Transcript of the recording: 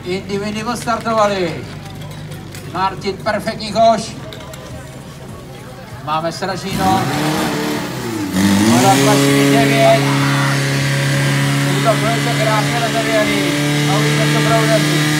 Indy Windy odstartovali. Martin perfektní koš. Máme Sražíno. Voda 29. Útok velice krásně rozevěný. A uvidíme, co bude udaří.